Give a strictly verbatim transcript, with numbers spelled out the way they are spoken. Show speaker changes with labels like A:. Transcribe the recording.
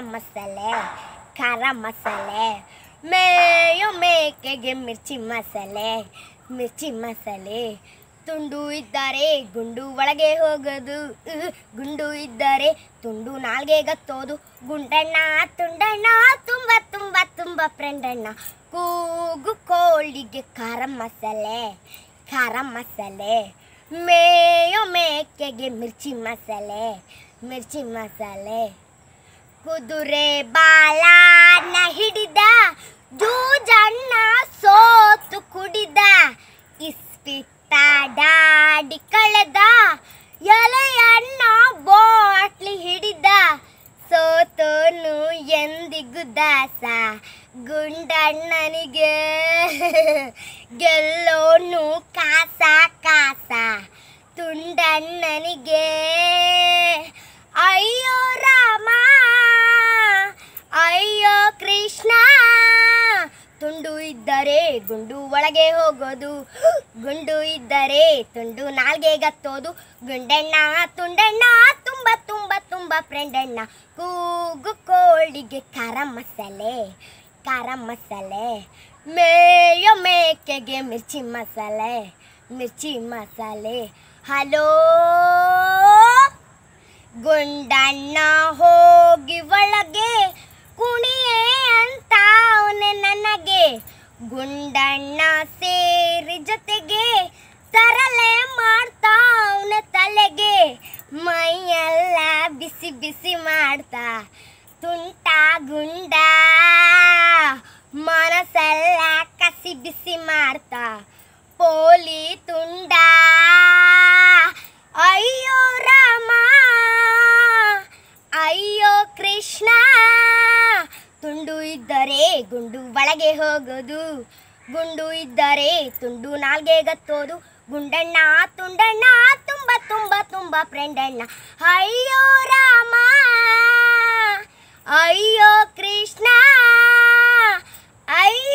A: ಮಸಾಲೆ ಖಾರ ಮಸಾಲೆ ಮೇಯೋ ಮೇಕೆಗೆ ಮಿರ್ಚಿ ಮಸಾಲೆ ಮಿರ್ಚಿ ಮಸಾಲೆ ತುಂಡು ಇದ್ದರೆ ಗುಂಡು ಒಳಗೆ ಹೋಗೋದು ಗುಂಡು ಇದ್ದರೆ ತುಂಡು ನಾಲ್ಗೆ ಗತ್ತೋದು ಗುಂಡಣ್ಣ ತುಂಡಣ್ಣ ತುಂಬ ತುಂಬ ತುಂಬ ಫ್ರೆಂಡಣ್ಣ ಕೂಗು ಕೋಳಿಗೆ ಖಾರ ಮಸಾಲೆ ಖಾರ ಮಸಾಲೆ ಮೇಯೋ ಮೇಕೆಗೆ ಮಿರ್ಚಿ ಮಸಾಲೆ ಮಿರ್ಚಿ ಮಸಾಲೆ ಕುದುರೆ ಬಾಲನ ಹಿಡಿದ ಜೂಜಣ್ಣ ಸೋತು ಕುಡಿದ ಇಸ್ಪಿಟ್ಟಾಡಿ ಕಳೆದ ಎಲೆಯಣ್ಣ ಬಾಟ್ಲಿ ಹಿಡಿದ ಸೋತೋನು ಎಂದಿಗೂ ದಾಸ ಗುಂಡಣ್ಣನಿಗೆ ಗೆಲ್ಲೋನು ಕಾಸ ಕಾಸ ತುಂಡಣ್ಣನಿಗೆ ಅಯ್ಯೋ ರಾಮ ಅಯ್ಯೋ ಕೃಷ್ಣ ತುಂಡು ಇದ್ದರೆ ಗುಂಡು ಒಳಗೆ ಹೋಗೋದು ಗುಂಡು ಇದ್ದರೆ ತುಂಡು ನಾಲ್ಗೆ ಗತ್ತೋದು ಗುಂಡಣ್ಣ ತುಂಡಣ್ಣ ತುಂಬ ತುಂಬ ತುಂಬ ಫ್ರೆಂಡಣ್ಣ ಕೂಗು ಕೋಳಿಗೆ ಖಾರ ಮಸಾಲೆ ಖಾರ ಮಸಾಲೆ ಮೇಯೋ ಮೇಕೆಗೆ ಮಿರ್ಚಿ ಮಸಾಲೆ ಮಿರ್ಚಿ ಮಸಾಲೆ ಹಲೋ ಗುಂಡಣ್ಣ ಹೋಗಿ ಒಳಗೆ ಕುಣಿಯೇ ಅಂತ ಅವನೆ ನನಗೆ ಗುಂಡಣ್ಣ ಸೇರಿ ಜೊತೆಗೆ ತರಲೆ ಮಾಡ್ತಾ ಅವನ ತಲೆಗೆ ಮೈಯೆಲ್ಲ ಬಿಸಿ ಬಿಸಿ ಮಾಡ್ತಾ ತುಂಟ ಗುಂಡ ಮನಸ್ಸೆಲ್ಲ ಕಸಿ ಬಿಸಿ ಮಾಡ್ತಾ ಪೋಲಿ ತುಂಡ ಅಯ್ಯೋ ರಾಮ ಅಯ್ಯೋ ಕೃಷ್ಣ ತುಂಡು ಇದ್ದರೆ ಗುಂಡು ಒಳಗೆ ಹೋಗೋದು ಗುಂಡು ಇದ್ದರೆ ತುಂಡು ನಾಲ್ಗೆ ಗತ್ತೋದು ಗುಂಡಣ್ಣ ತುಂಡಣ್ಣ ತುಂಬ ತುಂಬ ತುಂಬ ಫ್ರೆಂಡಣ್ಣ ಅಯ್ಯೋ ರಾಮ ಅಯ್ಯೋ ಕೃಷ್ಣ ಅಯ್ಯೋ